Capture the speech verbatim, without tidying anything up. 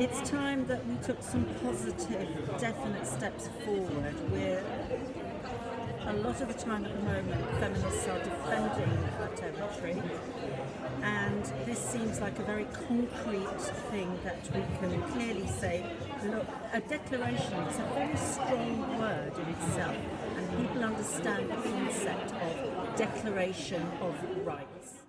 It's time that we took some positive, definite steps forward. We're a lot of the time at the moment, feminists are defending our territory, and this seems like a very concrete thing that we can clearly say, look, a declaration is a very strong word in itself, and people understand the concept of declaration of rights.